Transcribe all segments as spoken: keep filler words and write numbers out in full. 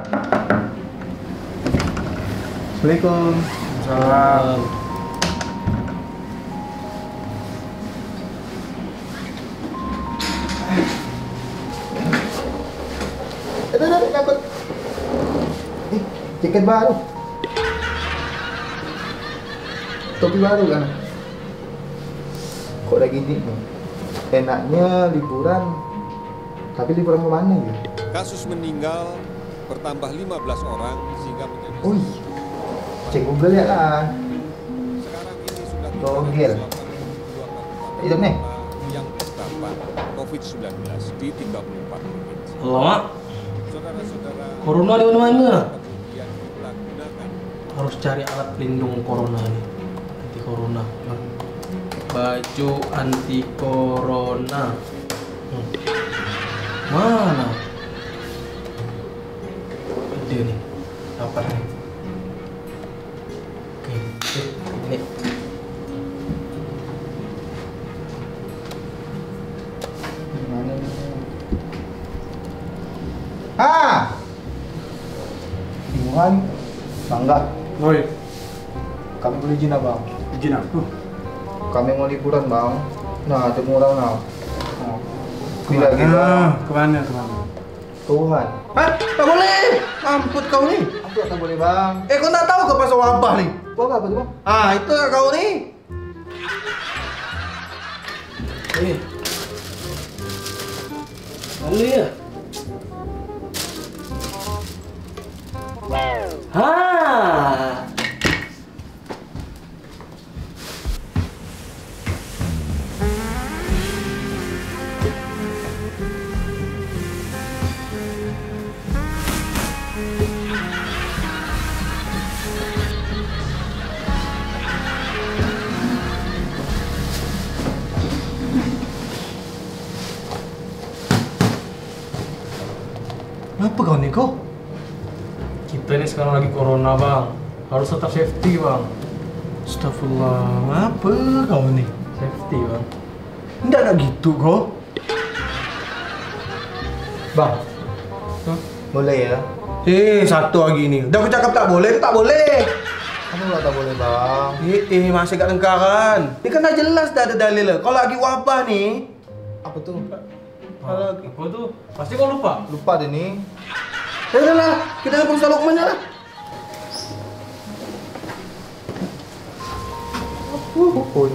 Assalamualaikum. Salam. Ada ada dapat. Eh, jaket baru. Topi baru kan? Kok udah gini nih? Enaknya liburan, tapi liburan kemana ya? Kasus meninggal bertambah lima belas orang sehingga menjadi Wih, cek Google ya lah. sekarang ini sudah Gogel. Hidup nih. yang terdampak covid sembilan belas di tiga puluh empat provinsi. Alamak, Saudara-saudara, corona di mana-mana. kemudian kita gunakan Harus cari alat pelindung corona nih. Anti corona. Baju anti corona. Hmm. Mana? Ada nih. Dapat nih. Oke, oke, ini. Gimana nih? Ah, bingungan, bangga. Woi, Kami beli izin abang. izin aku. Kami mau liburan bang. Nah, temu orang now. Oh. Bila kita Kemana? Kemana? Tuhan. Hah? Tak boleh! Amput kau nih! Apa tak boleh bang? Eh, kau tak tahu ke pasal wabah nih? Wah apa tuh bang? Ah, itu kau nih! Eh. Mana ya? Ha. Kenapa kau nih kau? Kita ini sekarang lagi corona bang, harus tetap safety bang. Astagfirullah, apa kau nih? Safety bang. Nggak ada gitu kau. Bang, Hah? boleh ya? Eh, satu lagi ini. Udah aku cakap tak boleh, itu tak boleh. Kamu nggak tak boleh bang. Eh, eh masih gak lengkaran. Ini kan udah jelas dah ada dalil. Kalau lagi wabah nih, Apa tuh? Ah, apa tuh? Pasti kau lupa. Lupa deh nih. ya udah lah, kita nelfon Ustaz Lukman ya lah. Uh, pun.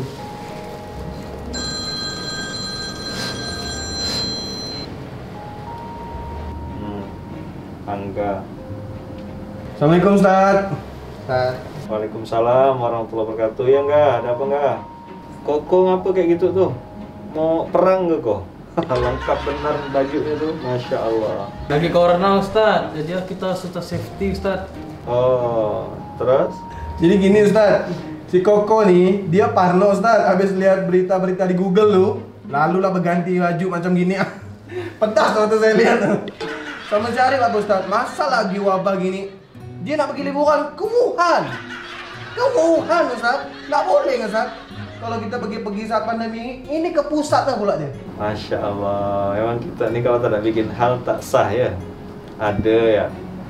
Hmm. Angga. Assalamualaikum Ustaz. Nah, Waalaikumsalam warahmatullahi wabarakatuh. Ya enggak, ada apa enggak? Koko ngapa kayak gitu tuh? Mau perang gak kok? Lengkap benar bajunya tuh, masya Allah. Lagi corona Ustaz, jadi kita sudah safety Ustaz. Oh, terus? Jadi gini Ustaz, si Koko nih, dia parno Ustaz, habis lihat berita-berita di Google lu, lalu lah berganti baju macam gini. Pedas waktu saya lihat. Sama cari lah Ustaz, masa lagi wabah gini, dia nak pergi liburan ke Wuhan. Ke Wuhan Ustaz, nggak boleh Ustaz. Kalau kita pergi-pergi saat pandemi ini ke pusat lah pula dia. Masya Allah, emang kita nih kalau tidak bikin hal tak sah ya. Ada ya.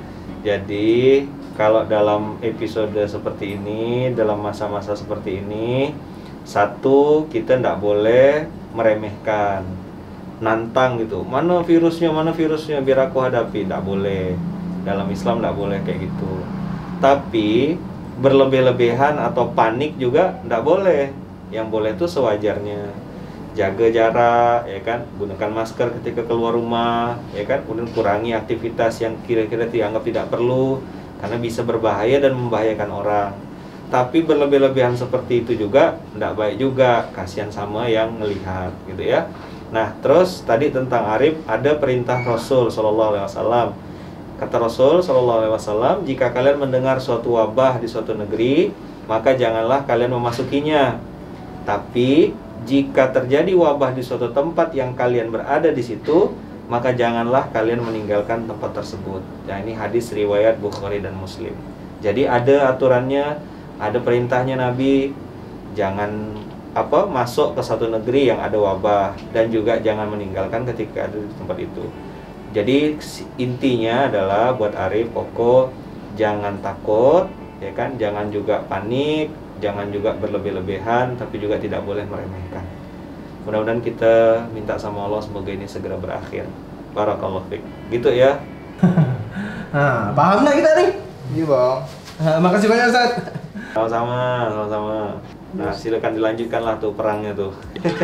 Jadi kalau dalam episode seperti ini, dalam masa-masa seperti ini, satu, kita tidak boleh meremehkan, nantang gitu. Mana virusnya, mana virusnya, biar aku hadapi. Tidak boleh. Dalam Islam tidak boleh kayak gitu. Tapi berlebih-lebihan atau panik juga tidak boleh. Yang boleh itu sewajarnya. Jaga jarak, ya kan, gunakan masker ketika keluar rumah, ya kan, kemudian kurangi aktivitas yang kira-kira dianggap tidak perlu karena bisa berbahaya dan membahayakan orang. Tapi berlebih-lebihan seperti itu juga tidak baik juga, kasihan sama yang melihat, gitu ya. Nah, terus tadi tentang Arif ada perintah Rasul Shallallahu Alaihi Wasallam. Kata Rasul Shallallahu Alaihi Wasallam, jika kalian mendengar suatu wabah di suatu negeri, maka janganlah kalian memasukinya. Tapi jika terjadi wabah di suatu tempat yang kalian berada di situ, maka janganlah kalian meninggalkan tempat tersebut. Nah, ini hadis riwayat Bukhari dan Muslim. Jadi ada aturannya, ada perintahnya Nabi, jangan apa masuk ke satu negeri yang ada wabah, dan juga jangan meninggalkan ketika ada di tempat itu. Jadi si- intinya adalah buat Arif, Koko, jangan takut, ya kan? Jangan juga panik, jangan juga berlebih-lebihan, tapi juga tidak boleh meremehkan. Mudah-mudahan kita minta sama Allah semoga ini segera berakhir. Barakallahu fiik. Gitu ya. Nah, paham nggak kita nih? Iya bang. Nah, makasih banyak Ustaz. Sama-sama, sama-sama. Nah, silakan dilanjutkanlah tuh perangnya tuh.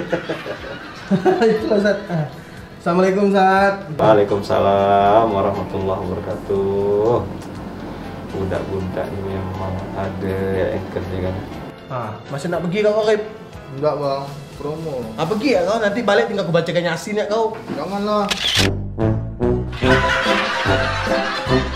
Itu Ustaz. Ah. Assalamualaikum Ustaz. Waalaikumsalam warahmatullahi wabarakatuh. Budak-budak ini memang ada ya kerja kan. Ah, masih nak pergi kau Arif? Enggak bang, promo. Ah, pergi ya kau, nanti balik tinggal aku bacakan Yasin ya kau. Janganlah.